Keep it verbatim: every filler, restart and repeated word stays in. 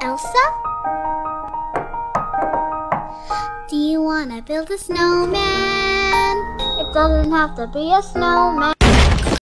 Elsa? Do you want to build a snowman? It doesn't have to be a snowman.